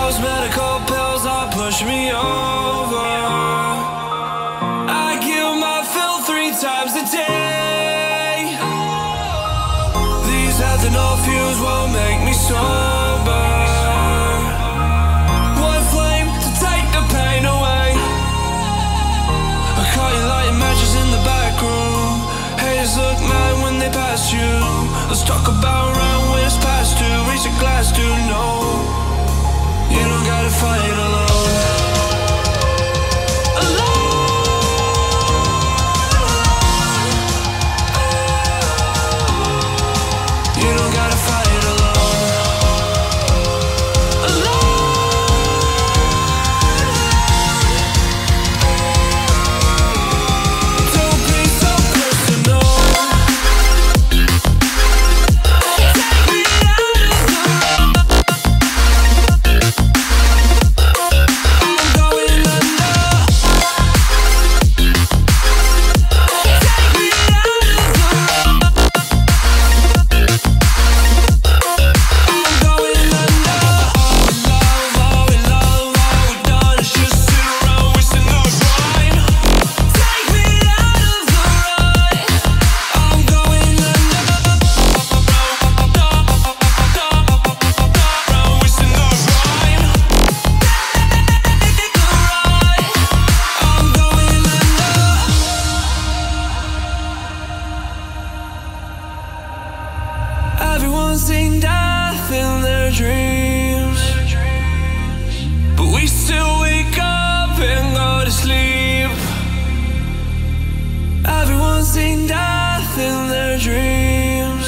Those medical pills that push me over. I kill my fill 3 times a day. These ethanol fumes won't make me sober. One flame to take the pain away. I caught you lighting matches in the back room. Haters look mad when they pass you. Let's talk about round when it's past 2. Reach a glass to know you don't gotta fight alone. You don't gotta fight alone. Don't be so personal. Take me out of the road. I'm going under. Take me out of the road. I'm going under. All we love, all we've done is just sit around wasting our time. Take me out of the road. I'm going under. Around wasting our time. I'm going under. Everyone's seen death in their dreams, but we still wake up and go to sleep. Everyone's seen death in their dreams,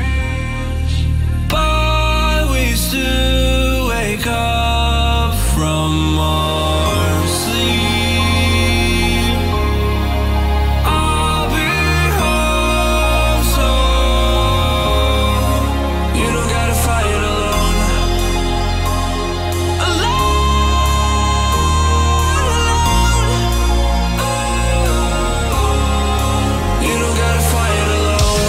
but we still wake up from our sleep. I'll be home soon. You don't gotta fight alone. You don't gotta fight alone.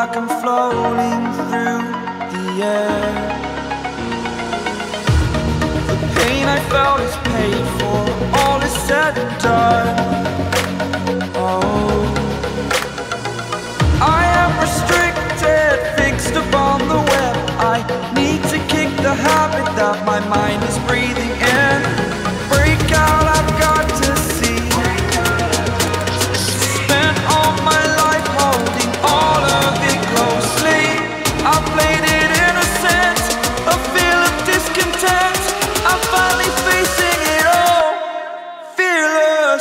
like I'm floating through the air. The pain I felt is paid for, all is said and done. Oh, I am restricted, fixed upon the web. I need to kick the habit that my mind is breathing in. Break out, I've got to see. Spent all my life holding all of it closely. I played it innocent, a feel of discontent. I'm finally facing it all, fearless.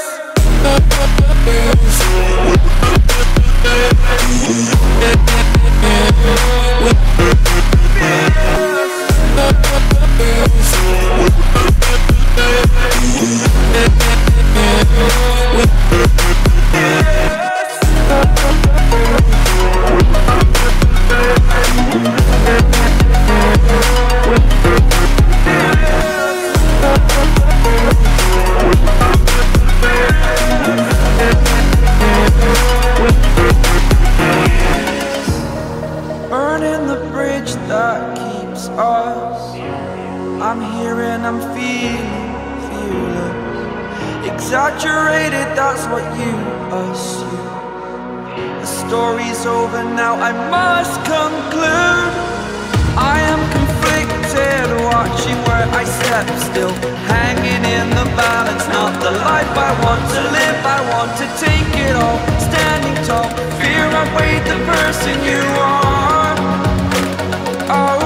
Burning the bridge that keeps us. I'm here and I'm feeling fearless. Exaggerated, that's what you assume. The story's over now, I must conclude. I am conflicted, watching where I step still, hanging in the balance. Not the life I want to live, I want to take it all. Standing tall, fear I weighed the person you are. Oh,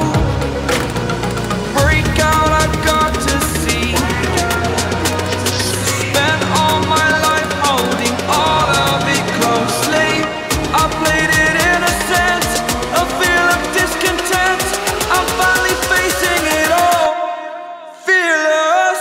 break out, I've got to see. Spent all my life holding all of it closely. I played it innocent, a feel of discontent. I'm finally facing it all, fearless.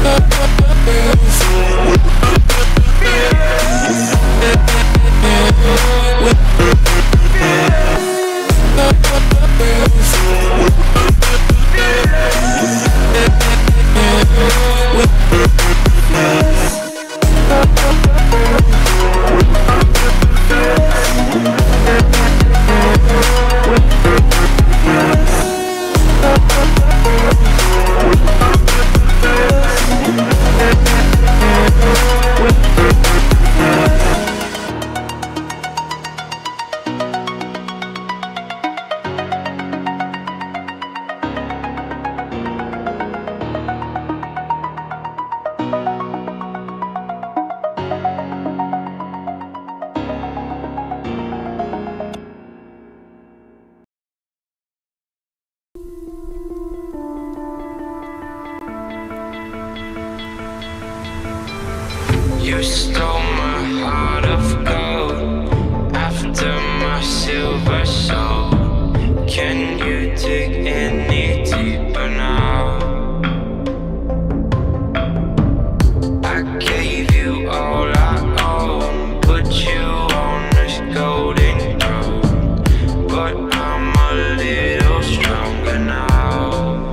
You stole my heart of gold after my silver soul. Can you dig any deeper now? I gave you all I own, put you on this golden throne, but I'm a little stronger now.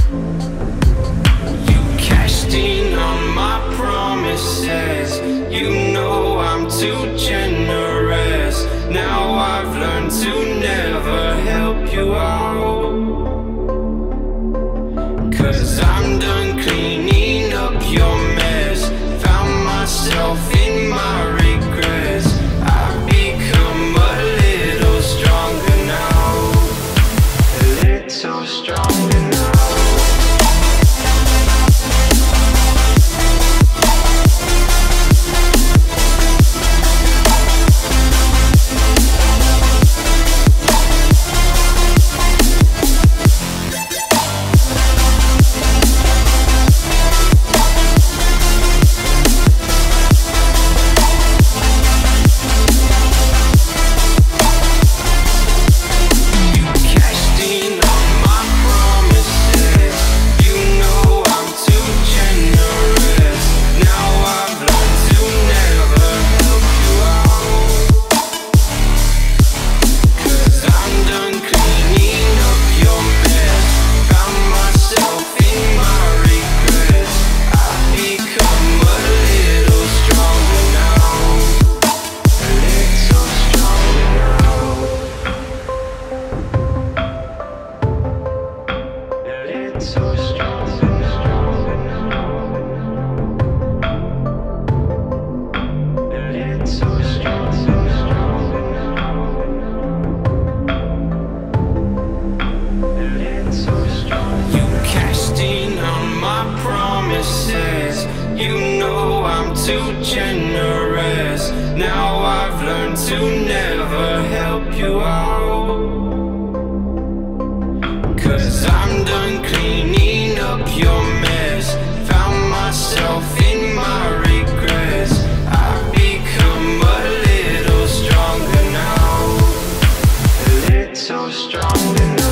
You cashed in on my promises, you know I'm too generous. Now I've learned to never help you out, 'cause I'm done cleaning up your mess. Found myself in my regrets. I've become a little stronger now. too generous. Now I've learned to never help you out, 'cause I'm done cleaning up your mess. Found myself in my regrets. I've become a little stronger now, a little stronger now.